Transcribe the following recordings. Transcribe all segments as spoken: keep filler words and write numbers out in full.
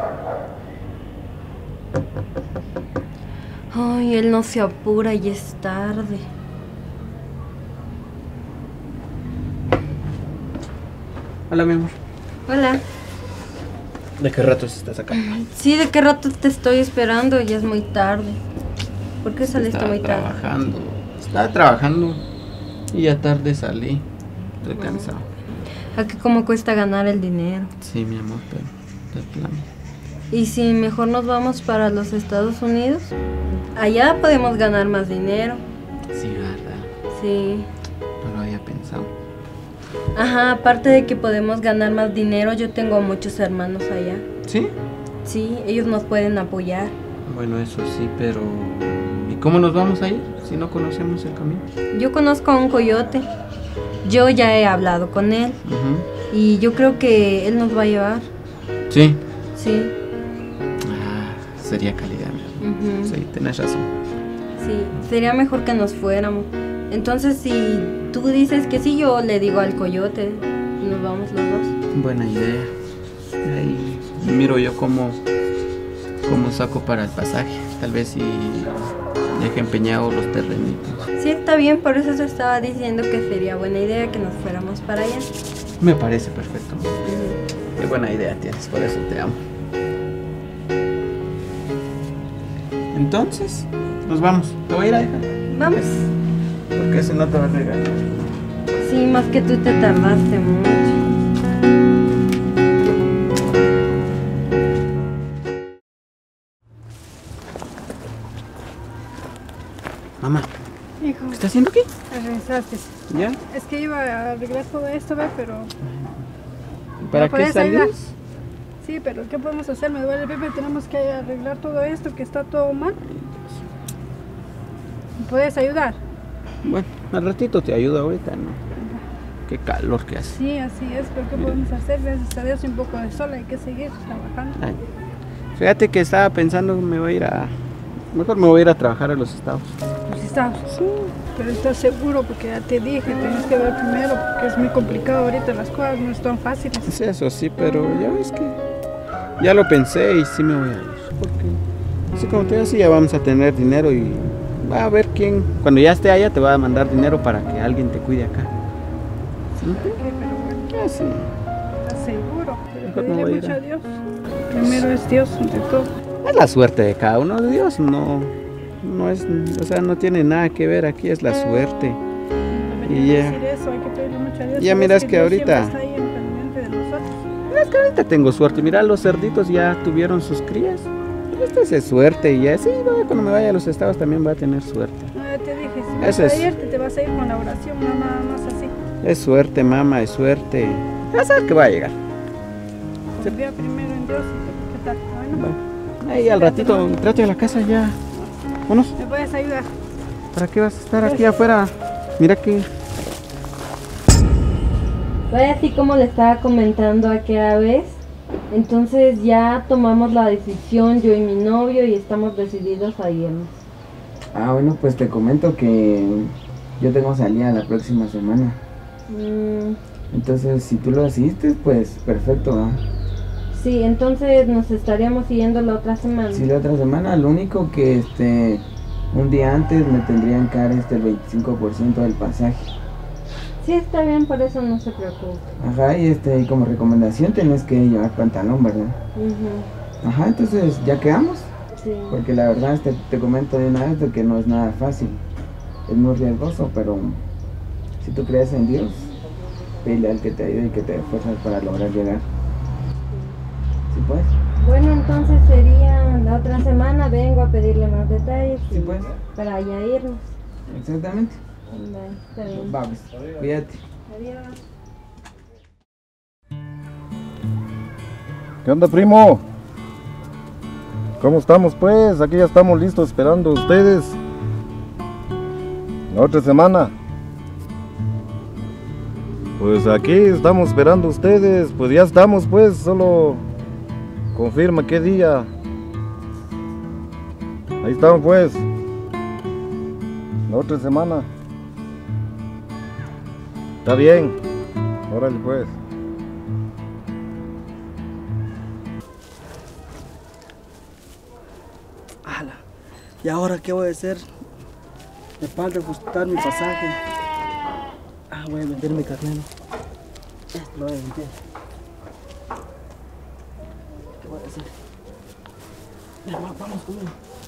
Ay, él no se apura y es tarde. Hola, mi amor. Hola. ¿De qué rato estás acá? Sí, ¿de qué rato te estoy esperando? Ya es muy tarde. ¿Por qué saliste Estaba muy tarde? trabajando. Estaba trabajando y ya tarde salí. Estoy cansado. ¿A qué cómo cuesta ganar el dinero? Sí, mi amor, pero de plano. ¿Y si mejor nos vamos para los Estados Unidos? Allá podemos ganar más dinero. Sí, verdad. Sí. No lo había pensado. Ajá, aparte de que podemos ganar más dinero, yo tengo muchos hermanos allá. ¿Sí? Sí, ellos nos pueden apoyar. Bueno, eso sí, pero... ¿y cómo nos vamos a ir si no conocemos el camino? Yo conozco a un coyote. Yo ya he hablado con él. Uh-huh. Y yo creo que él nos va a llevar. ¿Sí? Sí. Ah, sería calidad. Uh-huh. Sí, tenés razón. Sí, sería mejor que nos fuéramos. Entonces, si tú dices que sí, yo le digo al coyote. Nos vamos los dos. Buena idea. Ahí miro yo cómo, cómo saco para el pasaje. Tal vez si deje empeñado los terrenitos. Sí, está bien, por eso te estaba diciendo que sería buena idea que nos fuéramos para allá. Me parece perfecto. Uh-huh. Qué buena idea tienes, por eso te amo. Entonces, nos vamos. Te voy a ir a dejar. Vamos. Porque si no te va a regalar. Sí, más que tú te tardaste mucho. Mamá, hijo, ¿qué estás haciendo aquí? regresaste. ¿Ya? Es que iba a arreglar todo esto, ¿ve? Pero... ¿Para ¿Me qué puedes ayudar? salís? Sí, pero ¿qué podemos hacer? Me duele el pie, tenemos que arreglar todo esto, que está todo mal. ¿Me puedes ayudar? Bueno, al ratito te ayudo ahorita, ¿no? Qué calor que hace. Sí, así es, pero ¿qué podemos hacer? Gracias a Dios, un poco de sol, hay que seguir trabajando. Ay, fíjate que estaba pensando que me voy a ir a... Mejor me voy a ir a trabajar a los estados. Pues estás, sí, pero estás seguro, porque ya te dije, tienes que ver primero, porque es muy complicado ahorita, las cosas no están fáciles. Sí, eso sí, pero ya ves que... Ya lo pensé y sí me voy a ir. Porque así como te digo, así ya vamos a tener dinero y va a ver quién... Cuando ya esté allá te va a mandar dinero para que alguien te cuide acá. ¿Sí? ¿Por qué? Pero bueno, Ah, sí. estás seguro, pero Mejor me pedirle voy a ir mucho a- a Dios. Primero es Dios ante todo. Es la suerte de cada uno de Dios, no... No es... O sea, no tiene nada que ver aquí, es la suerte. Debería Y ya... decir eso, hay que pedirle mucho a Dios. Ya Sabes miras que Dios ahorita- siempre está ahí en pendiente de nosotros. Es que ahorita tengo suerte. Mira, los cerditos ya tuvieron sus crías. Esta es suerte y ya sí, no, cuando me vaya a los estados también va a tener suerte. No, ya te dije, si vas Eso a es. irte, te vas a ir con la oración, no nada más así. Es suerte, mamá, es suerte. Ya sabes que va a llegar. Confía primero en Dios y qué tal. Bueno, Bueno, ahí al ratito, trate de la casa ya. Vámonos. ¿me puedes ayudar? ¿Para qué vas a estar aquí afuera? Mira que... Vaya, así como le estaba comentando aquella vez, entonces ya tomamos la decisión, yo y mi novio, y estamos decididos a irnos. Ah, bueno, pues te comento que yo tengo salida la próxima semana. Mm, Entonces, si tú lo asistes, pues perfecto, ¿no? sí, entonces nos estaríamos siguiendo la otra semana. Sí, la otra semana, lo único que este un día antes me tendrían que dar este el veinticinco por ciento del pasaje. Sí, está bien, por eso no se preocupe. Ajá, y este y como recomendación tenés que llevar pantalón, ¿verdad? Ujú, Ajá, entonces ya quedamos. sí. Porque la verdad este, te comento de una vez de que no es nada fácil. Es muy riesgoso, pero si tú crees en Dios, pídele al que te ayude y que te dé fuerzas para lograr llegar. ¿Sí puedes? Bueno, entonces sería la otra semana, vengo a pedirle más detalles Sí, y- pues. para ya irnos. Exactamente. Vale, está bien. Vamos, cuídate. Adiós. ¿Qué onda, primo? ¿Cómo estamos, pues? Aquí ya estamos listos esperando a ustedes. La otra semana. Pues aquí estamos esperando a ustedes. Pues ya estamos, pues. Solo confirma qué día. Ahí estamos, pues. La otra semana. Está bien. Órale, pues. ¿Y ahora qué voy a hacer? Me falta ajustar mi pasaje. Ah, voy a vender mi carnero. Esto lo voy a vender. ¿Qué voy a hacer? Ven, va, vamos conmigo.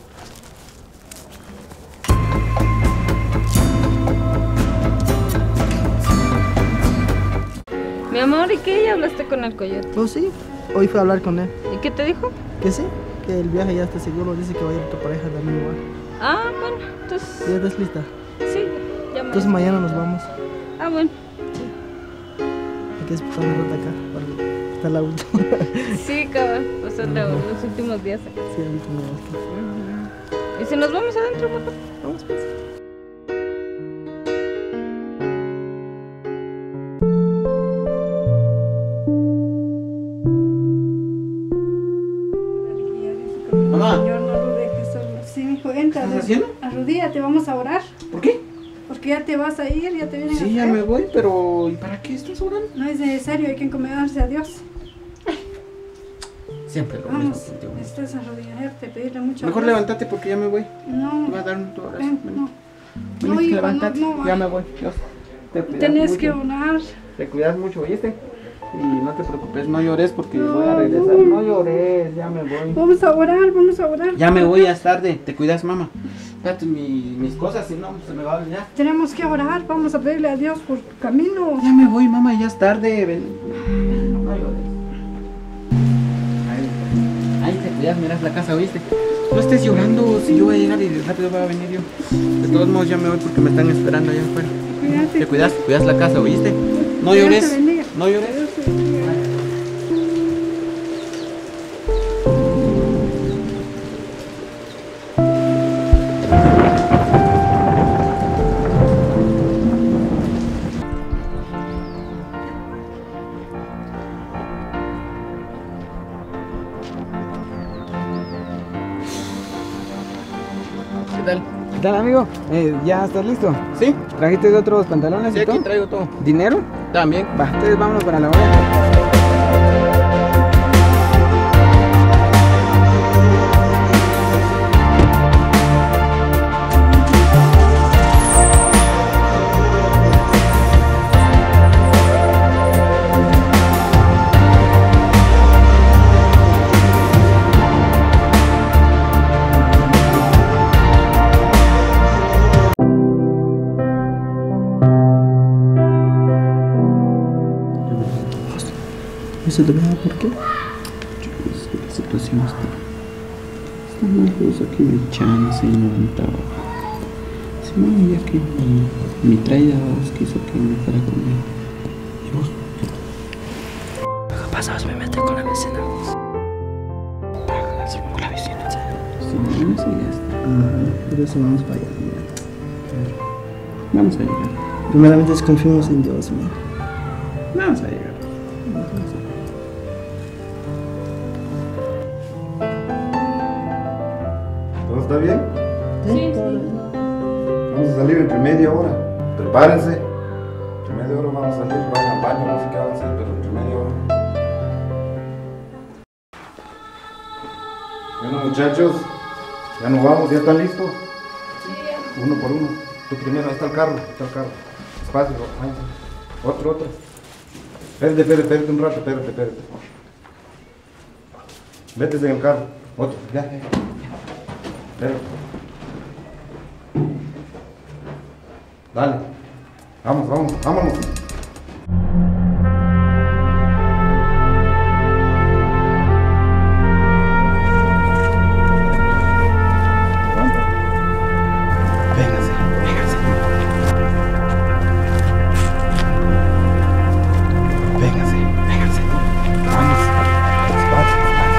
Mi amor, ¿y qué? ¿Ya hablaste con el coyote? Oh, sí. Hoy fui a hablar con él. ¿Y qué te dijo? Que sí, que el viaje ya está seguro. Dice que va a ir tu pareja también igual. Ah, bueno, entonces... ¿Ya estás lista? Sí, ya me... Entonces mañana nos vamos. Ah, bueno. Hay que esperar una rata acá para estar la última. Sí, cabal, pasar la- los últimos días acá. Sí, la última vez. ¿Y si nos vamos adentro, papá? Vamos pues. Mamá. Señor, no lo dejes solo. Sí, mijo, entra. ¿Qué estás haciendo? Arrodíllate, vamos a orar. ¿Por qué? Porque ya te vas a ir, ya te vienen a Sí, ya traer. me voy, pero ¿y para qué estás orando? No es necesario, hay que encomendarse a Dios. Siempre lo mismo Vamos, contigo. necesitas arrodillarte, pedirle mucho a Mejor Dios. levántate porque ya me voy. No, Te voy a dar un tu abrazo. ven, Ven. no. Ven, No, hijo, levántate. no, no, ya va. me voy. Dios. Te cuidas Tenés mucho. que orar. Te cuidas mucho, ¿oíste? Y no te preocupes, no llores porque No, voy a regresar. no. No llores, ya me voy. Vamos a orar, vamos a orar. Ya me voy, ya es tarde. Te cuidas, mamá. Espérate mi- mis cosas, si no se me va a olvidar. Tenemos que orar, vamos a pedirle a Dios por tu camino. Ya me voy, mamá, ya es tarde. Ven. No llores. Ahí, ahí te cuidas, miras la casa, ¿oíste? No estés llorando, si yo voy a llegar y rápido va a venir yo. De todos modos ya me voy porque me están esperando allá afuera. Cuídate. Te cuidas, cuidas la casa, ¿oíste? No Dios llores. te bendiga. No llores. Dios te bendiga. ¿Qué tal? ¿Qué tal, amigo? Eh, ¿Ya estás listo? ¿Sí? ¿Trajiste de otros pantalones Sí, y aquí todo? traigo todo. ¿Dinero? También. Va, entonces vámonos para la hora. ¿Eso te da por qué? Es que la situación está, está mal, pues aquí no hay chance, no hay trabajo. Sí, mami, ya que mi, mi traída vos quiso que me fuera con él. ¿Y vos? ¿Qué pasa? Me meto con la vecina. Así con la vecina. Sí, no, eso ya está. Por eso vamos para allá. Vamos a llegar. Primeramente confiamos en Dios, mira. Vamos a llegar. ¿Todo está bien? Sí, Vamos a salir entre media hora. Prepárense. Entre media hora vamos a salir. Vayan al baño, no sé qué van a hacer, pero entre media hora. Bueno, muchachos, ya nos vamos, ¿ya están listos? Sí. Uno por uno. Tú primero, ahí está el carro, ahí está el carro. Espacio, váyanse. Otro, otro. Espérate, espérate, espérate un rato, espérate, espérate. Vete en el carro. Otro, ya, ya. Espérate. Dale. Vamos, vamos, vámonos. Véngase, véngase. Véngase, véngase. Vamos. Despacio,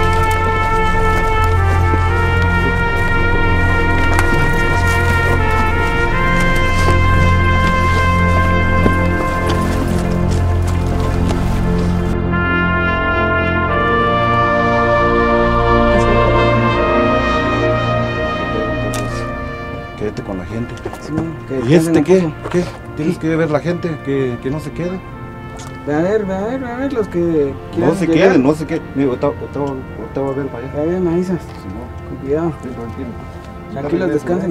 Quédate con la gente. Sí, que ¿Y este descansen qué? un poco. ¿Qué? Tienes que ver la gente que, que no se quede. Ve a ver, ve a ver, ve a ver los que quieran No se llegar. queden, no se queden. Mira, ahorita ahorita voy ahorita voy a ver para allá. A ver, me avisas. Si no, Con cuidado. estoy tranquilo. Tranquilos, descansen.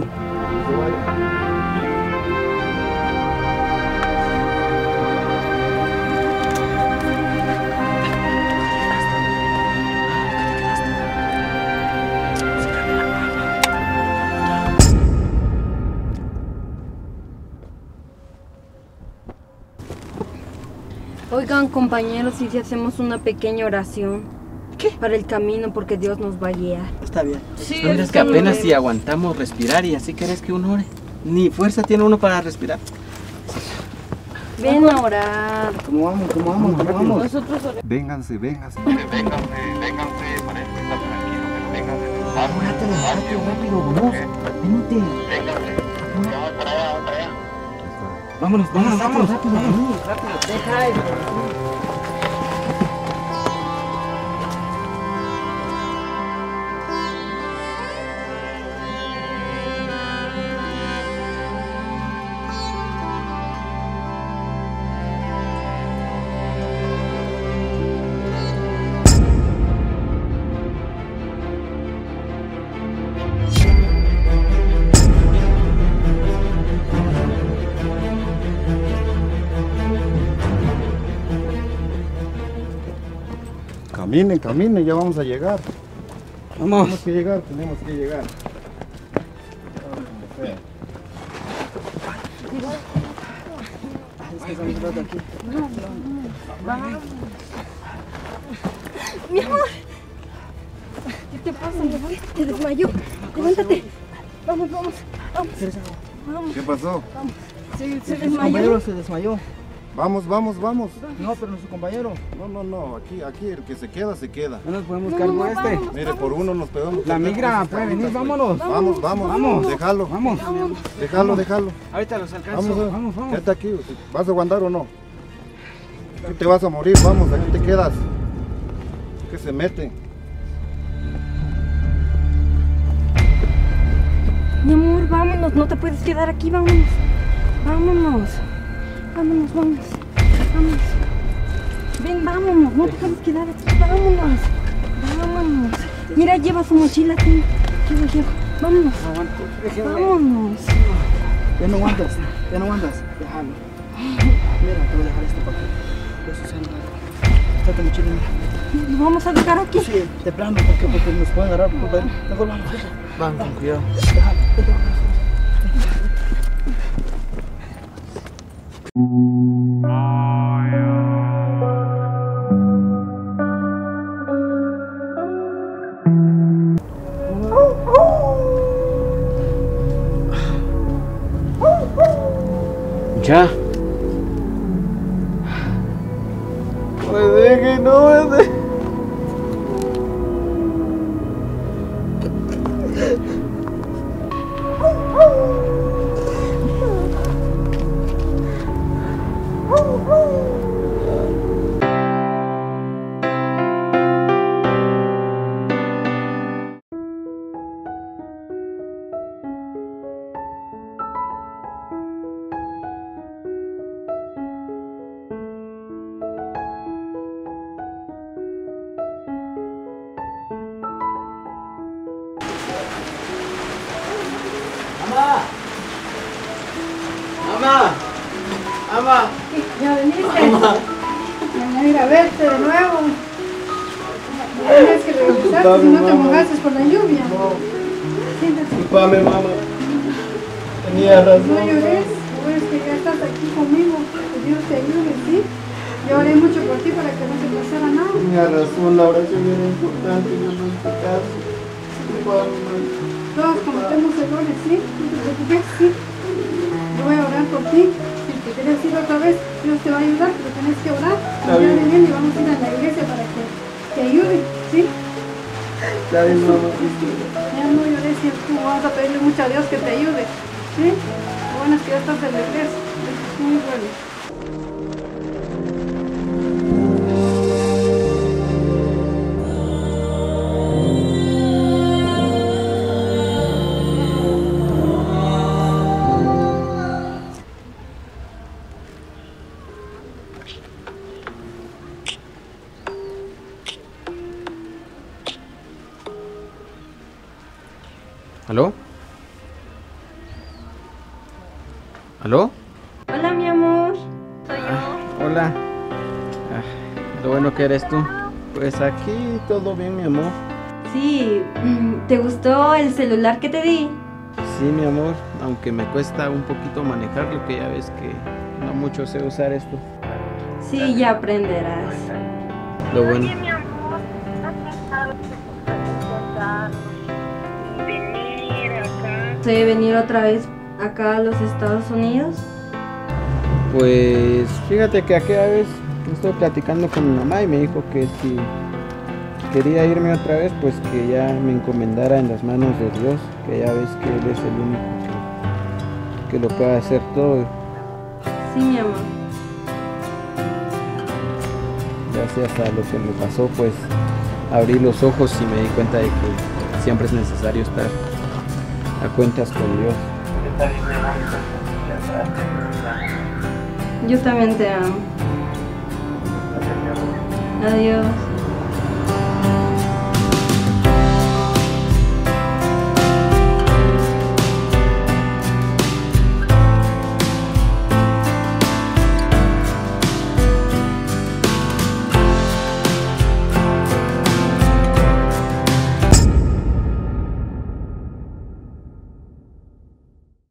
Oigan, compañeros, ¿y si hacemos una pequeña oración? ¿Qué? Para el camino, porque Dios nos va a guiar. Está bien. Sí, ¿No miras que apenas si aguantamos respirar y así querés que uno ore? Ni fuerza tiene uno para respirar. Ven a orar. ¿Cómo vamos? ¿Cómo vamos? ¿Cómo vamos? Nosotros oramos. Vénganse, vénganse. Vénganse, vénganse, para esto está tranquilo, pero vénganse despacio. Apúrate, despacio, rápido, vamos. Vénite. Vénganse. Ya voy para allá, voy para allá. Vámonos, vámonos, vámonos, rápido, vámonos. Deja eso. Caminen, caminen, ya vamos a llegar. Vamos. Tenemos que llegar, tenemos que llegar. Descansamos un rato aquí. Mi amor. ¿Qué te pasa, mi amor? Te desmayó. Levántate. Vamos, vamos. Vamos. Vamos. ¿Qué pasó? Se, se Su desmayó. compañero se desmayó. Vamos, vamos, vamos. No, pero nuestro compañero. No, no, no, aquí, aquí el que se queda, se queda. No nos podemos cargar con este. Mire, por uno nos podemos. La meter migra con esas puede venir, camitas, vámonos. güey. Vamos, vamos, Vamos. Déjalo, Vamos. déjalo, déjalo. Ahorita los alcanzo. Vamos, eh. vamos, vamos. Quédate aquí. ¿Vas a aguantar o no? Aquí te vas a morir, vamos, aquí te quedas. Que se mete. Mi amor, vámonos. No te puedes quedar aquí. Vámonos. Vámonos. Vámonos, vámonos. Vámonos. Ven, vámonos. No te puedes quedar aquí. Vámonos. Vámonos. Mira, lleva su mochila aquí. Lleva, lleva. Vámonos. No aguanto. Déjenme. Vámonos. Ya no aguantas. Ya no aguantas. Déjalo. Mira, te voy a dejar este paquete. Eso se anda. Está tu mochila, mira. ¿Lo vamos a dejar aquí? Sí, de plano, porque, porque nos pueden agarrar. Por ver. Mejor vamos. Vamos, con cuidado. Déjalo. Vete, vamos. Ya. No me deje, no me deje. Mamá. Mamá. Mamá. Ya veniste. Van a ir a verte de nuevo. Tienes que regresar si no te mojaste por la lluvia. Siéntate. Disculpame, mamá. Tenía razón. No llores, pues que ya estás aquí conmigo. Que Dios te ayude, ¿sí? Yo oré mucho por ti para que no te pasara nada. Tenía razón, la oración era importante, yo no hice caso. Disculpame, mamá. Todos cometemos errores, ¿sí? No te preocupes, ¿sí? Yo voy a orar por ti. Si te quieres ir otra vez, Dios te va a ayudar, pero tienes que orar. Ya bien. bien y vamos a ir a la iglesia para que te ayude, ¿sí? Está bien, mamá. Ya no llores, si tú vas a pedirle mucho a Dios que te ayude, ¿sí? Lo bueno es que ya estás de regreso. Eso es muy bueno. ¿Aló? ¿Aló? Hola, mi amor. Ah, hola. Ah, lo bueno que eres tú. Pues aquí todo bien, mi amor. Sí, ¿te gustó el celular que te di? Sí, mi amor, aunque me cuesta un poquito manejarlo, que ya ves que no mucho sé usar esto. Sí, ya aprenderás. Lo bueno. Oye, mi amor, ¿has pensado en venir acá? ¿Soy de venir otra vez acá a los Estados Unidos? Pues fíjate que aquella vez estuve platicando con mi mamá y me dijo que si quería irme otra vez, pues que ya me encomendara en las manos de Dios, que ya ves que Él es el único que, que lo puede hacer todo. Sí, mi amor. Gracias a lo que me pasó, pues abrí los ojos y me di cuenta de que siempre es necesario estar a cuentas con Dios. Yo también te amo. Adiós.